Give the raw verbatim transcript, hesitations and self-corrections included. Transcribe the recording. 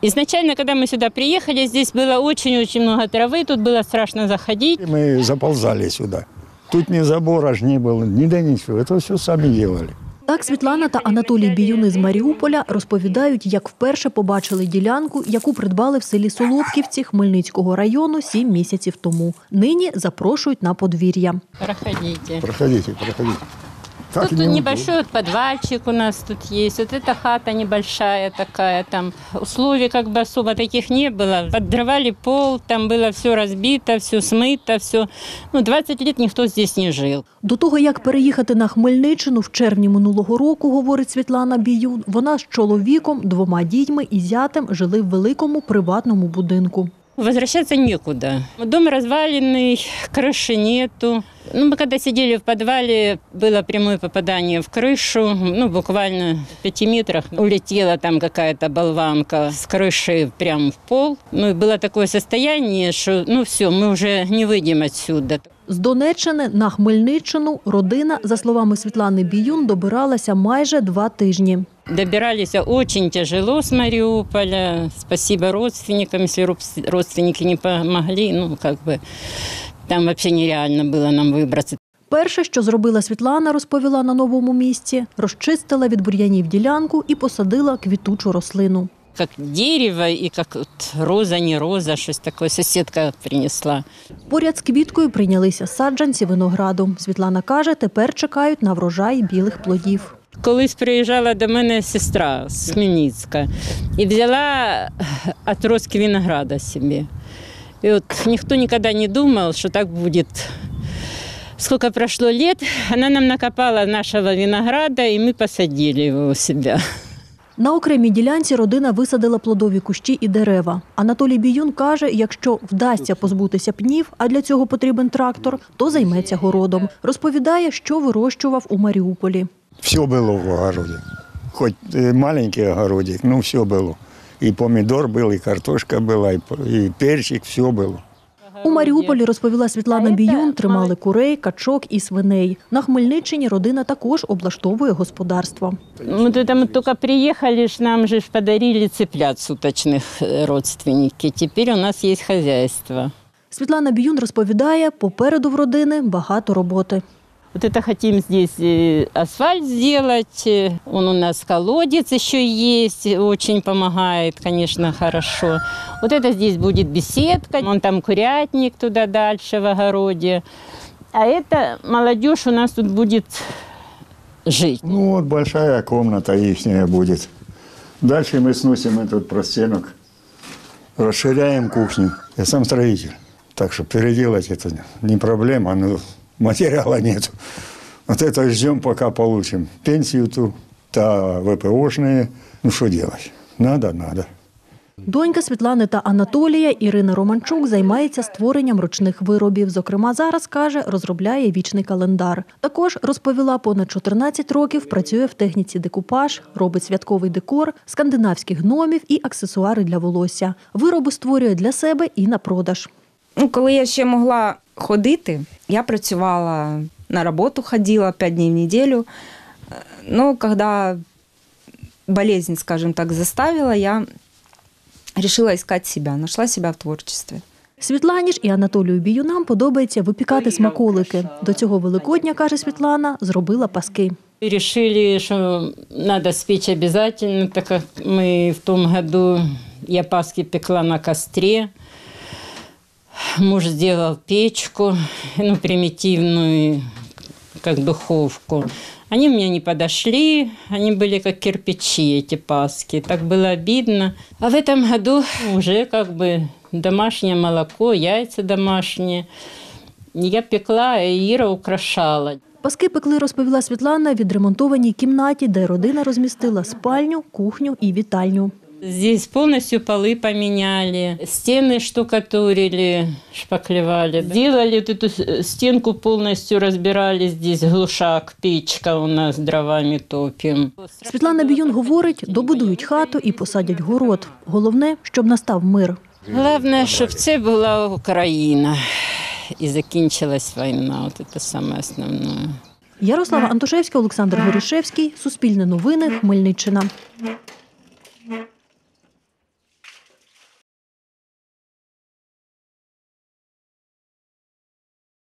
Изначально, когда мы сюда приехали, здесь было очень-очень много травы, тут было страшно заходить. Мы заползали сюда. Тут ни забора ж не было, ни до ничего. Это все сами делали. Так Світлана та Анатолій Біюни з Маріуполя розповідають, як вперше побачили ділянку, яку придбали в селі Солодківці Хмельницького району сім місяців тому. Нині запрошують на подвір'я. Проходите. Проходите, проходите. Тут небольшой вот подвальчик у нас тут есть. Вот эта хата небольшая такая. Там условий как бы особо таких не было. Поддрывали пол, там было все разбито, все смыто, все. Ну, двадцять лет никто здесь не жил. До того, як переїхати на Хмельниччину в червні минулого року, говорить Світлана Біюн, вона з чоловіком, двома дітьми і зятем жили в великому приватному будинку. Возвращаться некуда. Дом разваленный, крыши нету. Ну, мы когда сидели в подвале, было прямое попадание в крышу. Ну, буквально в пяти метрах улетела там какая-то болванка с крыши прямо в пол. Ну, и было такое состояние, что, ну, все, мы уже не выйдем отсюда. З Донеччини на Хмельниччину родина, за словами Світлани Біюн, добиралася майже два тижні. Добирались очень тяжело с Мариуполя. Спасибо родственникам, если родственники не помогли, ну, как бы, там вообще нереально было нам выбраться. Перше, що зробила Світлана, розповіла на новому місці, розчистила від бур'янів ділянку і посадила квітучу рослину. Как дерево и как вот роза, не роза, щось таке сусідка принесла. Поряд з квіткою прийнялися саджанці винограду. Світлана каже, тепер чекають на врожай білих плодів. Колись приїжджала до мене сестра з Хмельницька і взяла отростки винограда собі. І от ніхто ніколи не думав, що так буде. Сколько прошло лет, вона нам накопала нашого винограда, і ми посадили його у себе. На окремій ділянці родина висадила плодові кущі і дерева. Анатолій Біюн каже, якщо вдасться позбутися пнів, а для цього потрібен трактор, то займеться городом. Розповідає, що вирощував у Маріуполі. Все было в огороде. Хоть маленький огородик, но все было. И помидор был, и картошка была, и перчик, все было. У Маріуполі, розповіла Світлана Біюн, тримали курей, качок і свиней. На Хмельниччині родина також облаштовує господарство. Мы туда мы только приехали, ж нам же подарили цыплят суточных родственники. Теперь у нас есть хозяйство. Світлана Біюн розповідає, попереду в родини багато роботи. Вот это хотим здесь асфальт сделать. Он у нас колодец еще есть, очень помогает, конечно, хорошо. Вот это здесь будет беседка, вон там курятник туда дальше в огороде. А это молодежь у нас тут будет жить. Ну вот большая комната ихняя будет. Дальше мы сносим этот простенок, расширяем кухню. Я сам строитель, так что переделать это не проблема, но материала нет. Вот это ждем, пока получим пенсию ту, та ВПОшные. Ну что делать? Надо, надо. Донька Світлани та Анатолія, Ірина Романчук, займається створенням ручних виробів. Зокрема, зараз, каже, розробляє вічний календар. Також, розповіла, понад чотирнадцять років працює в техніці декупаж, робить святковий декор, скандинавських гномів і аксесуари для волосся. Вироби створює для себе і на продаж. Ну, коли я ще могла ходити, я працювала на роботу, ходила п'ять днів в неділю. Но когда болезнь, скажем так, заставила, я решила искать себя, нашла себя в творчестве. Світлані ж і Анатолію Біюнам подобається випікати смаколики. До цього Великодня, каже Світлана, зробила паски. Решили, что надо спечь обязательно, так как мы в том году, я паски пекла на костре. Муж сделал печку, ну, примитивную, как духовку. Они мне не подошли, они были как кирпичи, эти паски. Так было обидно. А в этом году уже как бы домашнее молоко, яйца домашние. Я пекла, и Ира украшала. Паски пекли, розповіла Світлана, в відремонтованій кімнаті, де родина розмістила спальню, кухню і вітальню. Здесь полностью полы поменяли, стены штукатурили, шпаклевали. Сделали вот эту стенку, полностью разбирали здесь, глушак, печка у нас, дровами топим. Світлана Біюн говорить, добудують хату і посадять город. Головне, щоб настав мир. Головне, щоб це була Україна і закінчилась війна. От це саме основне. Ярослава Антошевська, Олександр Горішевський, Суспільне новини, Хмельниччина.